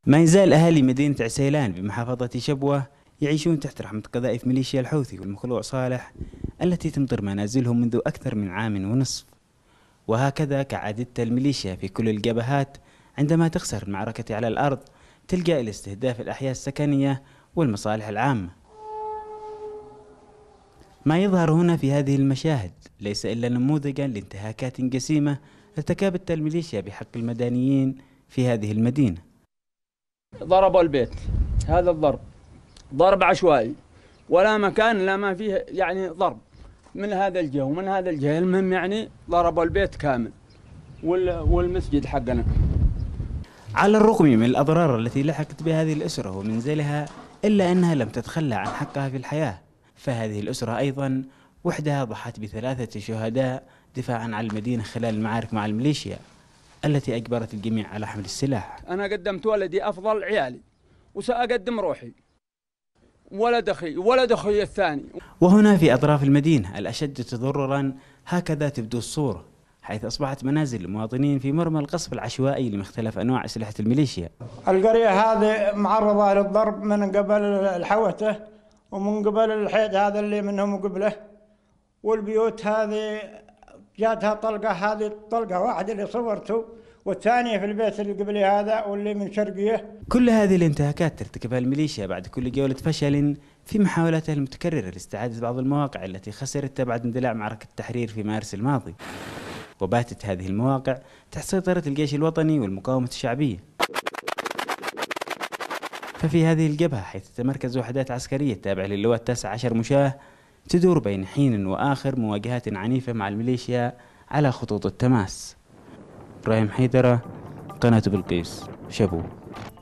ما يزال أهالي مدينة عسيلان بمحافظة شبوة يعيشون تحت رحمة قذائف ميليشيا الحوثي والمخلوع صالح التي تمطر منازلهم منذ أكثر من عام ونصف. وهكذا كعادتها الميليشيا في كل الجبهات، عندما تخسر المعركة على الأرض تلجأ إلى استهداف الأحياء السكنية والمصالح العامة. ما يظهر هنا في هذه المشاهد ليس إلا نموذجا لانتهاكات جسيمة ارتكبتها الميليشيا بحق المدنيين في هذه المدينة. ضربوا البيت، هذا الضرب ضرب عشوائي ولا مكان لا ما فيه يعني ضرب من هذا الجهة ومن هذا الجهة، المهم يعني ضربوا البيت كامل والمسجد حقنا. على الرغم من الأضرار التي لحقت بهذه الأسرة ومنزلها، إلا أنها لم تتخلى عن حقها في الحياة، فهذه الأسرة أيضا وحدها ضحت ب3 شهداء دفاعا عن المدينة خلال المعارك مع الميليشيا التي أجبرت الجميع على حمل السلاح. أنا قدمت ولدي أفضل عيالي وسأقدم روحي، ولد أخي الثاني. وهنا في أطراف المدينة الأشد تضررا هكذا تبدو الصورة، حيث أصبحت منازل المواطنين في مرمى القصف العشوائي لمختلف أنواع أسلحة الميليشيا. القرية هذه معرضة للضرب من قبل الحوثة ومن قبل الحيد هذا اللي منهم قبله، والبيوت هذه جاتها طلقة، هذه طلقة واحدة اللي صورته والثانية في البيت اللي قبلي هذا واللي من شرقية. كل هذه الانتهاكات ترتكبها الميليشيا بعد كل جولة فشل في محاولاتها المتكررة لاستعادة بعض المواقع التي خسرتها بعد اندلاع معركة التحرير في مارس الماضي. وباتت هذه المواقع تحت سيطرة الجيش الوطني والمقاومة الشعبية. ففي هذه الجبهة حيث تتمركز وحدات عسكرية تابعة للواء 19 مشاة، تدور بين حين وآخر مواجهات عنيفة مع الميليشيا على خطوط التماس. إبراهيم حيدرة، قناة بلقيس، شبوة.